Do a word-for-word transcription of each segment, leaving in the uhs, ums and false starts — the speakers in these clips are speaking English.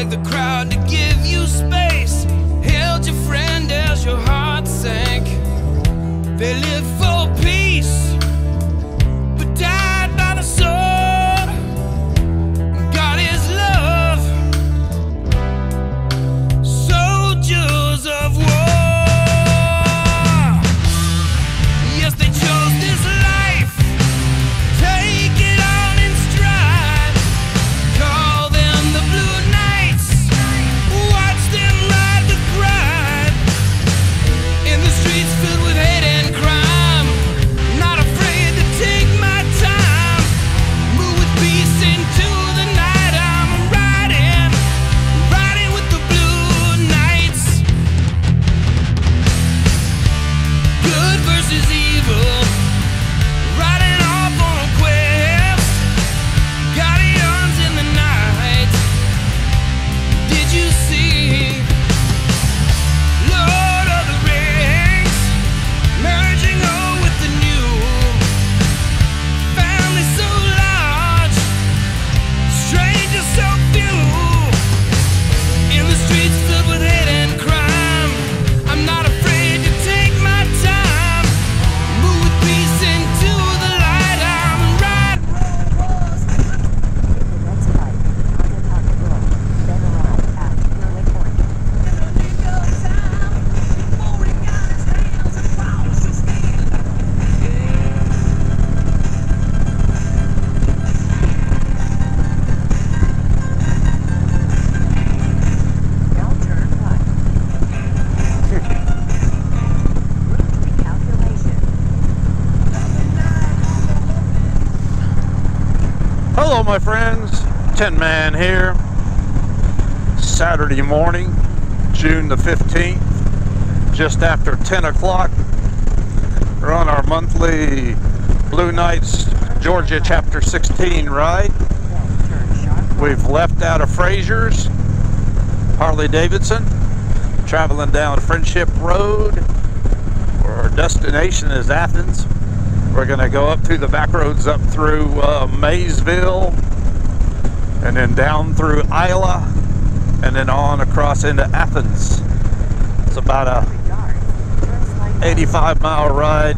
gave the crowd to give you space, held your friend as your heart sank. They lived for peace, but died by the sword. God is love, soldiers of war. Yes, they chose this life, take it on in stride. Call them the Blue Knights, watch them ride with pride. In the streets filled with hate and crime, not afraid to take my time. Move with peace into the night. I'm riding, riding with the Blue Knights. Good versus evil, riding off on a quest. Guardians in the night, did you see? Lord of the Rings, merging on with the new. Family so large, strangers so few. In the streets filled with hate and crime, I'm not afraid to take my time. Move with peace into the light. I'm riding. Hello my friends, Tin Man here. Saturday morning, June the fifteenth, just after ten o'clock. We're on our monthly Blue Knights Georgia Chapter sixteen ride. We've left out of Fraser's, Harley Davidson, traveling down Friendship Road. Our destination is Athens. We're going to go up through the back roads up through uh, Maysville, and then down through Isla, and then on across into Athens. It's about a eighty-five mile ride.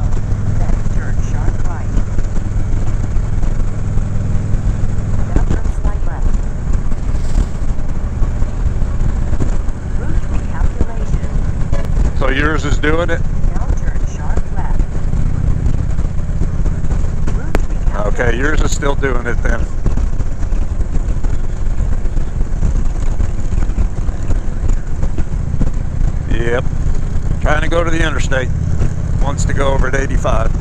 So yours is doing it? Okay, yours is still doing it then. Yep. Trying to go to the interstate. Wants to go over at eighty-five.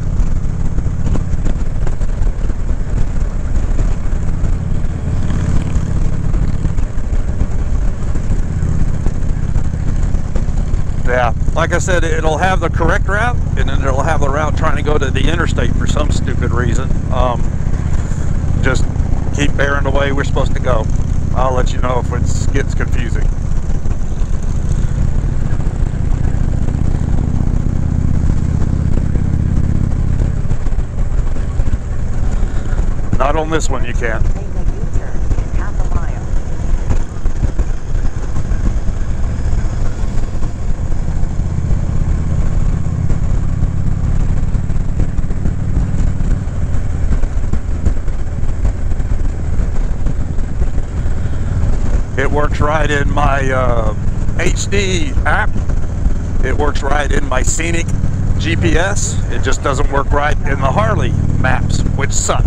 Yeah, like I said, it'll have the correct route, and then it'll have the route trying to go to the interstate for some stupid reason. Um, just keep bearing the way we're supposed to go. I'll let you know if it gets confusing. Not on this one, you can't. It works right in my uh, H D app. It works right in my Scenic G P S. It just doesn't work right in the Harley maps, which suck.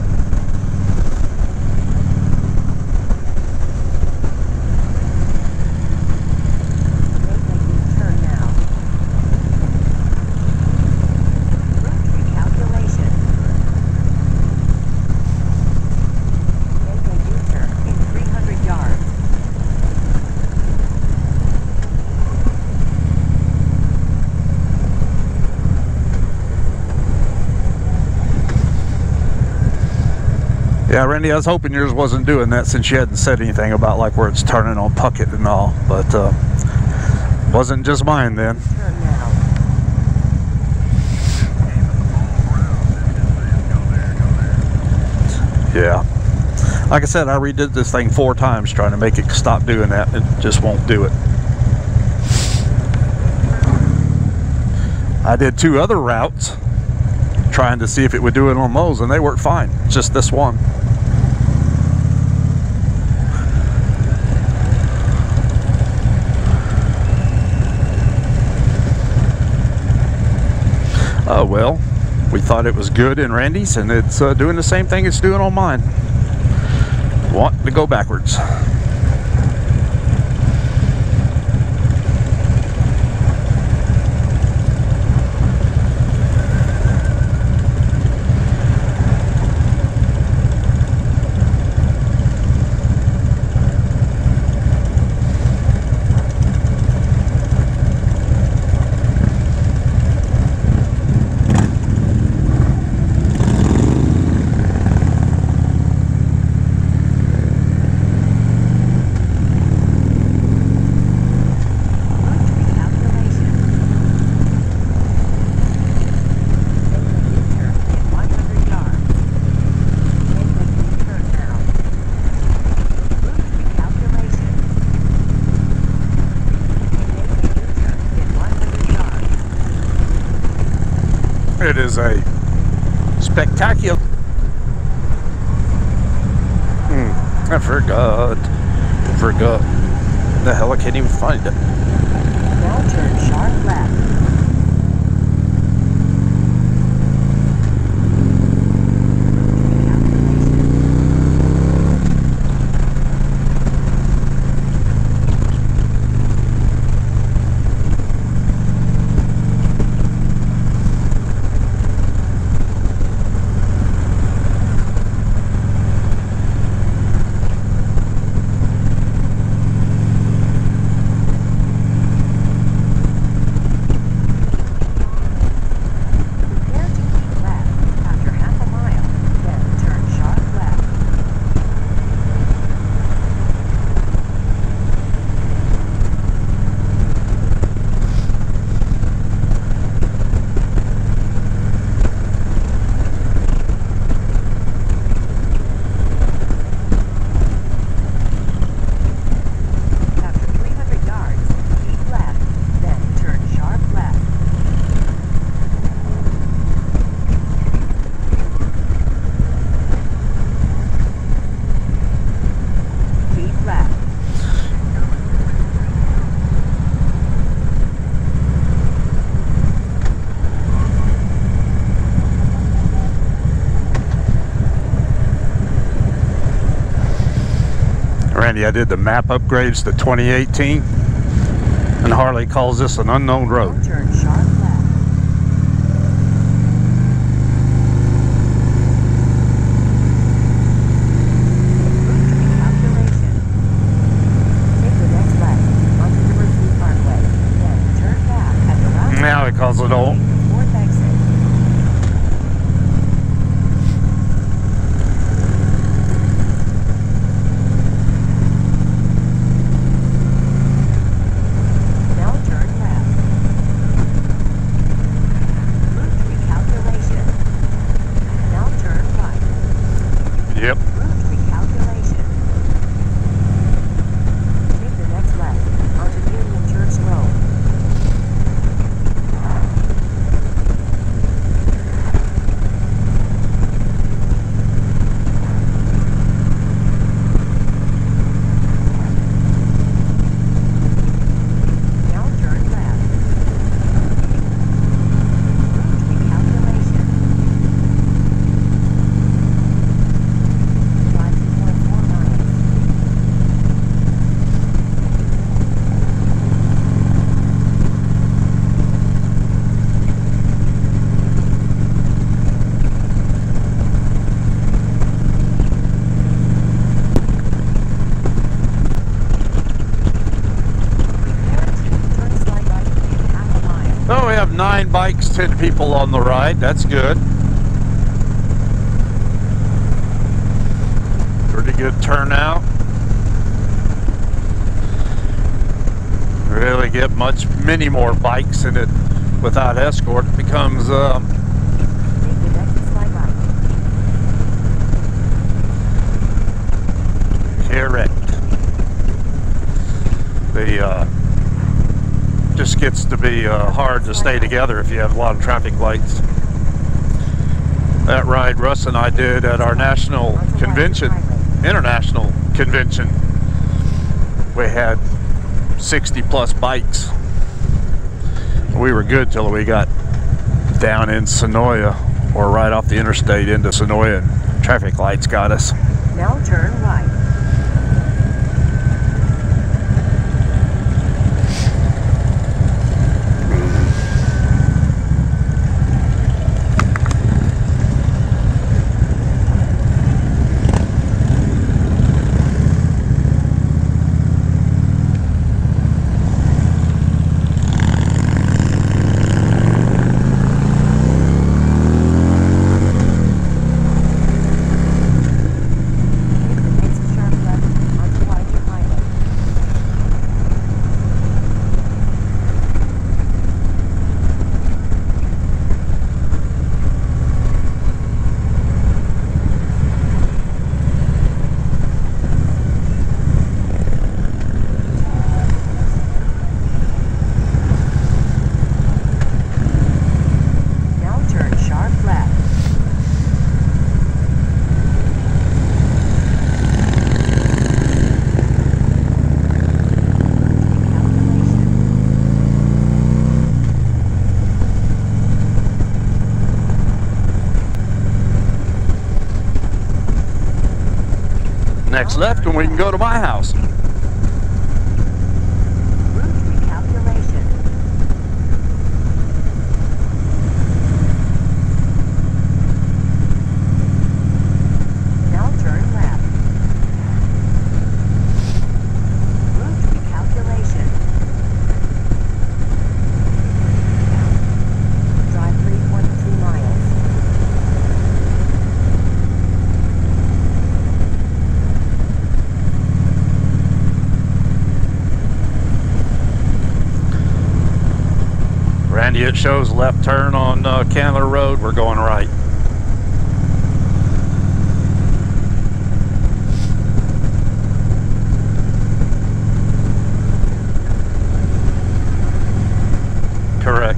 Yeah, Randy, I was hoping yours wasn't doing that since you hadn't said anything about like where it's turning on Puckett and all, but uh, wasn't just mine then. Yeah. Like I said, I redid this thing four times trying to make it stop doing that. It just won't do it. I did two other routes trying to see if it would do it on those, and they worked fine. It's just this one. Oh well, we thought it was good in Randy's, and it's uh, doing the same thing it's doing on mine. Want to go backwards. It is a spectacular. Hmm, I forgot. I forgot. The hell, I can't even find it. Now turn sharp left. Randy, I did the map upgrades to twenty eighteen, and Harley calls this an unknown road. Now turn sharp left. Calculation. Take the next left onto University Parkway. Then turn back at the round. Now he calls it old. Fourth exit. Yep. Route recalculation. Take the next left onto Union Church Road. Now turn left. Route recalculation. Drive two point four miles. Prepare to turn slide right in half a mile. Oh, we have nine bikes, ten people on the ride. That's good. Pretty good turnout. Really get much, many more bikes in it without escort. It becomes um, Take the next slide right. gets to be uh, hard to stay together if you have a lot of traffic lights. That ride Russ and I did at our national convention, international convention, we had sixty plus bikes. We were good till we got down in Sonoya, or right off the interstate into Sonoya, and traffic lights got us. Now turn right. Next left and we can go to my house. Route recalculation. Now turn left. Route recalculation. Drive three point two miles. Randy, it shows left turn on uh, Candler Road. We're going right. Correct.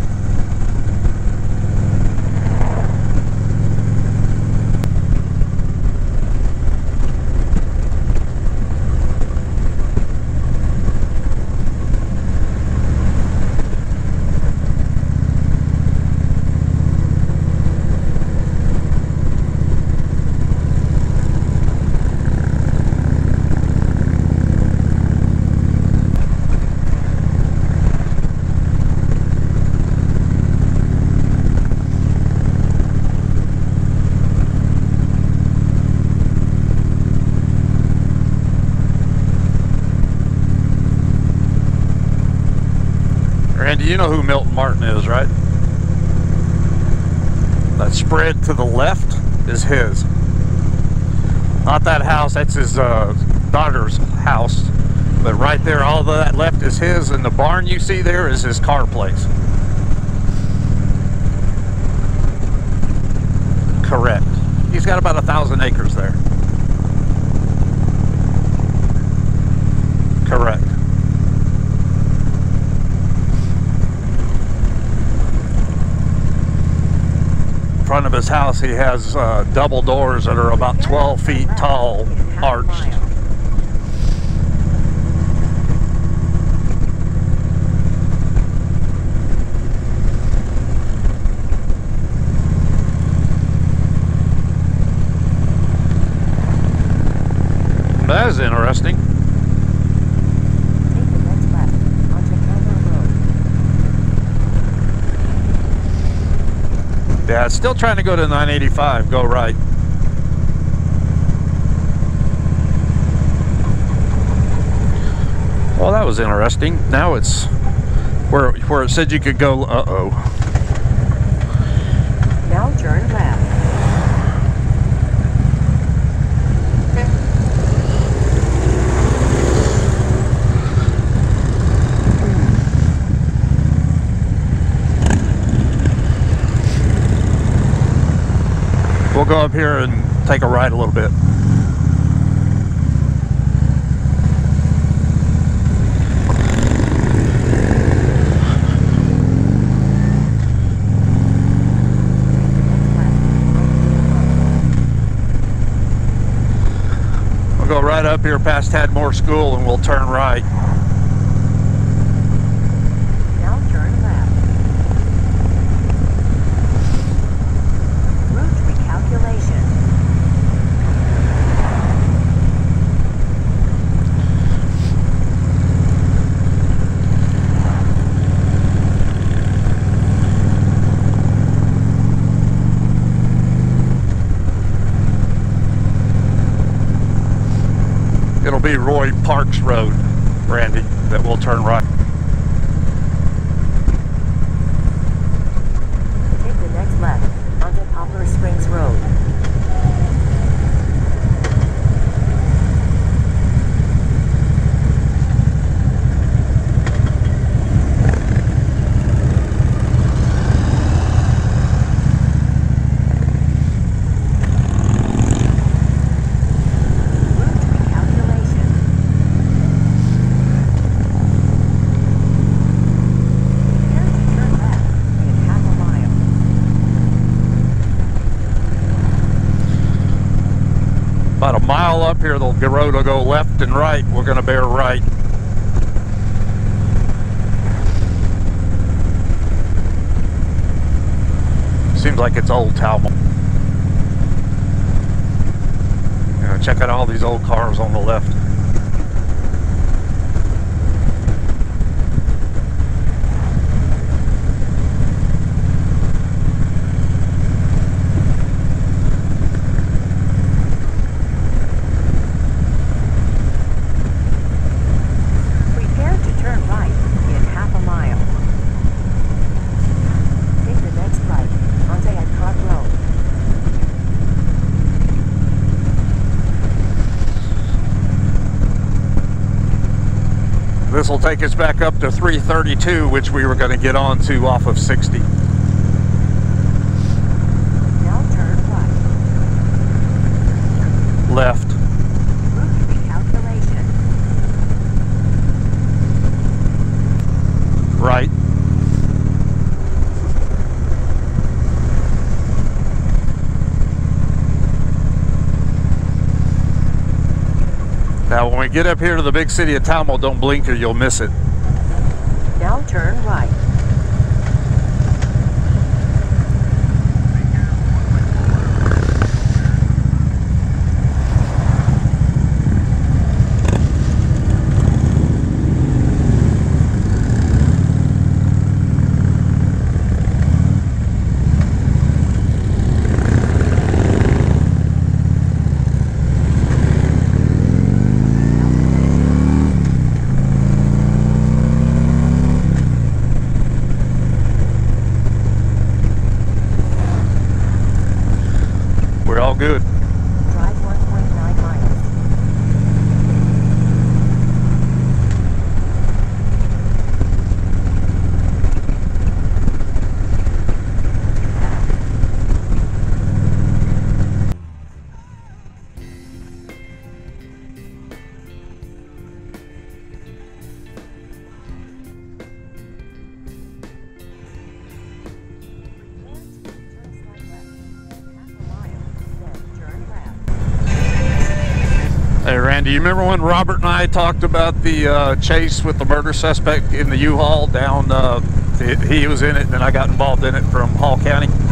Randy, you know who Milton Martin is, right? That spread to the left is his. Not that house, that's his uh, daughter's house. But right there, all of that left is his, and the barn you see there is his car place. Correct. He's got about a thousand acres there. Correct. In front of his house, he has uh, double doors that are about twelve feet tall, arched. That is interesting. Take the next left onto Candler Road. Yeah, it's still trying to go to nine eighty-five. Go right. Well, that was interesting. Now it's where where it said you could go. Uh oh. Now turn left. We'll go up here and take a ride a little bit. up here past Hadmore School and we'll turn right. Now turn left. Route recalculation. It'll be Roy Parks Road, Randy, that we'll turn right. Take the next left onto Poplar Springs Road. About a mile up here, the road will go left and right. We're going to bear right. Seems like it's old Talmud. You know, check out all these old cars on the left. This will take us back up to three thirty-two, which we were going to get onto off of sixty. Now turn right. Left. Route recalculation. Right. Now, when we get up here to the big city of Talmud, don't blink or you'll miss it. Now turn right. We're all good. Drive one point nine miles. Hey Randy, you remember when Robert and I talked about the uh, chase with the murder suspect in the U-Haul down, uh, he, he was in it and then I got involved in it from Hall County?